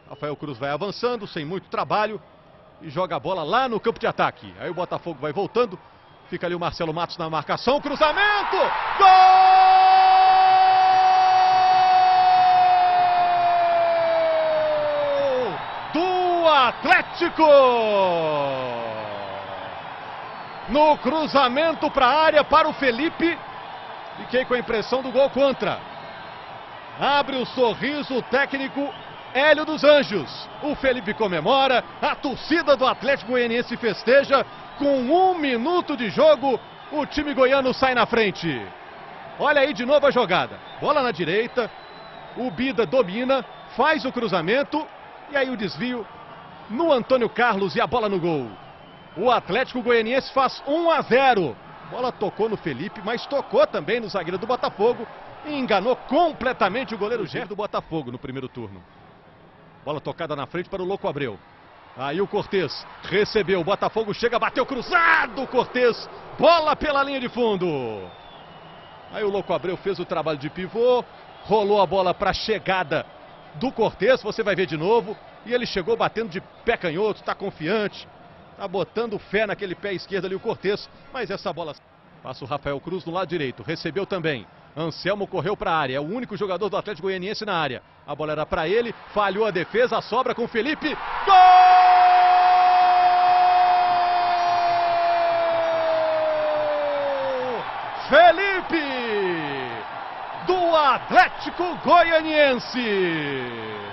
Rafael Cruz vai avançando, sem muito trabalho, e joga a bola lá no campo de ataque. Aí o Botafogo vai voltando, fica ali o Marcelo Matos na marcação, cruzamento, gol do Atlético! No cruzamento para a área, para o Felipe, fiquei com a impressão do gol contra. Abre o sorriso o técnico Hélio dos Anjos. O Felipe comemora, a torcida do Atlético Goianiense festeja. Com 1 minuto de jogo, o time goiano sai na frente. Olha aí de novo a jogada. Bola na direita, o Bida domina, faz o cruzamento e aí o desvio no Antônio Carlos e a bola no gol. O Atlético Goianiense faz 1-0. Bola tocou no Felipe, mas tocou também no zagueiro do Botafogo e enganou completamente o goleiro Gerson do Botafogo no primeiro turno. Bola tocada na frente para o Louco Abreu. Aí o Cortez recebeu, o Botafogo chega, bateu cruzado, Cortez, bola pela linha de fundo. Aí o Louco Abreu fez o trabalho de pivô, rolou a bola para a chegada do Cortez, você vai ver de novo. E ele chegou batendo de pé canhoto, está confiante, está botando fé naquele pé esquerdo ali o Cortez. Mas essa bola passa o Rafael Cruz no lado direito, recebeu também. Anselmo correu para a área, é o único jogador do Atlético Goianiense na área. A bola era para ele, falhou a defesa, a sobra com o Felipe. Gol! Felipe! Do Atlético Goianiense!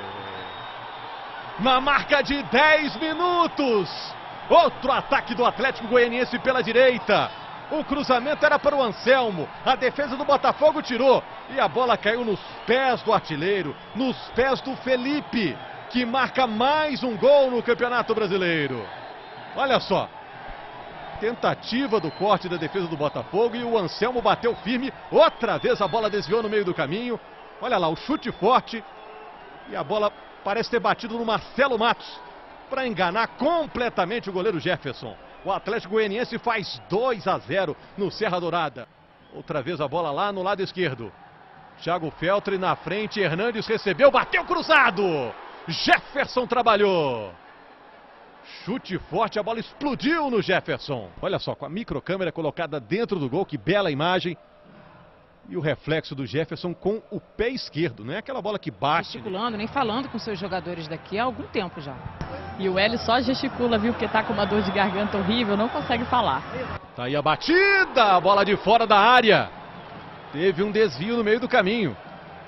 Na marca de 10 minutos, outro ataque do Atlético Goianiense pela direita. O cruzamento era para o Anselmo, a defesa do Botafogo tirou e a bola caiu nos pés do artilheiro, nos pés do Felipe, que marca mais um gol no Campeonato Brasileiro. Olha só, tentativa do corte da defesa do Botafogo e o Anselmo bateu firme, outra vez a bola desviou no meio do caminho. Olha lá, o chute forte e a bola parece ter batido no Marcelo Matos para enganar completamente o goleiro Jefferson. O Atlético Goianiense faz 2-0 no Serra Dourada. Outra vez a bola lá no lado esquerdo. Thiago Feltre na frente, Hernandes recebeu, bateu cruzado. Jefferson trabalhou. Chute forte, a bola explodiu no Jefferson. Olha só, com a microcâmera colocada dentro do gol, que bela imagem. E o reflexo do Jefferson com o pé esquerdo, não é aquela bola que bate. Gesticulando, nem falando com seus jogadores daqui há algum tempo já. E o Hélio só gesticula, viu, porque tá com uma dor de garganta horrível, não consegue falar. Tá aí a batida, a bola de fora da área. Teve um desvio no meio do caminho.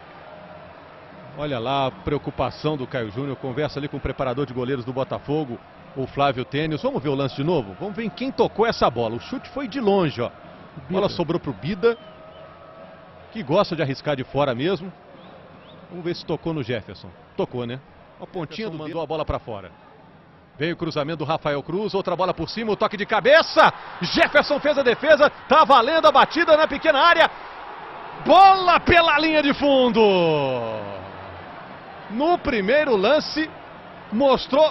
Olha lá a preocupação do Caio Júnior, conversa ali com o preparador de goleiros do Botafogo, o Flávio Tênis. Vamos ver o lance de novo? Vamos ver em quem tocou essa bola. O chute foi de longe, ó. A bola sobrou pro Bida, que gosta de arriscar de fora mesmo. Vamos ver se tocou no Jefferson. Tocou, né? A pontinha do mandou a bola para fora. Veio o cruzamento do Rafael Cruz, outra bola por cima, o toque de cabeça. Jefferson fez a defesa, tá valendo a batida na pequena área. Bola pela linha de fundo. No primeiro lance, mostrou.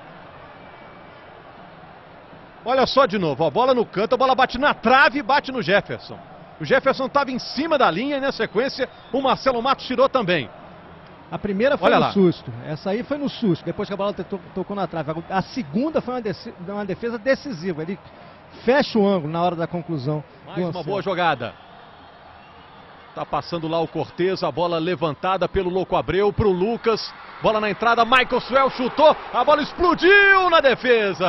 Olha só de novo, a bola no canto, a bola bate na trave e bate no Jefferson. O Jefferson estava em cima da linha e na sequência o Marcelo Matos tirou também. A primeira foi no susto, essa aí foi no susto, depois que a bola tocou na trave. A segunda foi uma defesa decisiva, ele fecha o ângulo na hora da conclusão. Mais uma boa jogada. Tá passando lá o Cortez, a bola levantada pelo Louco Abreu para o Lucas. Bola na entrada, Michael Suel chutou, a bola explodiu na defesa.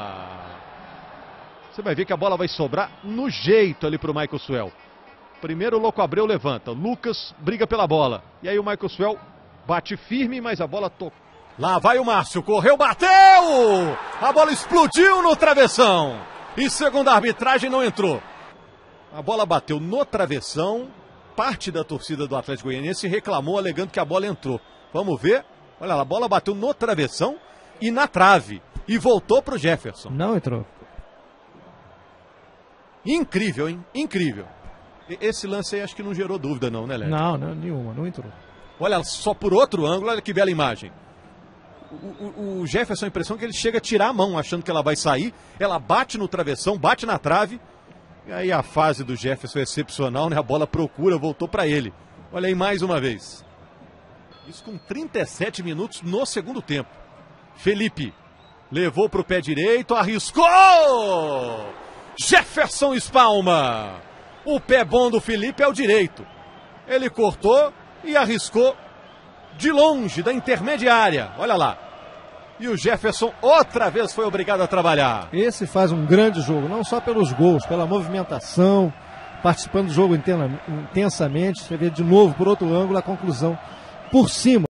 Você vai ver que a bola vai sobrar no jeito ali para o Michael Suel. Primeiro o Louco Abreu levanta, Lucas briga pela bola. E aí o Michael Suel bate firme, mas a bola tocou. Lá vai o Márcio, correu, bateu! A bola explodiu no travessão. E segundo a arbitragem não entrou. A bola bateu no travessão. Parte da torcida do Atlético Goianiense reclamou, alegando que a bola entrou. Vamos ver. Olha lá, a bola bateu no travessão e na trave. E voltou para o Jefferson. Não entrou. Incrível, hein? Incrível. Esse lance aí acho que não gerou dúvida não, né, Léo? Não, nenhuma, não entrou. Olha só por outro ângulo, olha que bela imagem. O Jefferson, a impressão que ele chega a tirar a mão, achando que ela vai sair. Ela bate no travessão, bate na trave. E aí a fase do Jefferson é excepcional, né? A bola procura, voltou para ele. Olha aí mais uma vez. Isso com 37 minutos no segundo tempo. Felipe levou para o pé direito, arriscou! Jefferson espalma. O pé bom do Felipe é o direito. Ele cortou e arriscou de longe, da intermediária. Olha lá. E o Jefferson outra vez foi obrigado a trabalhar. Esse faz um grande jogo, não só pelos gols, pela movimentação, participando do jogo intensamente. Você vê de novo, por outro ângulo, a conclusão por cima.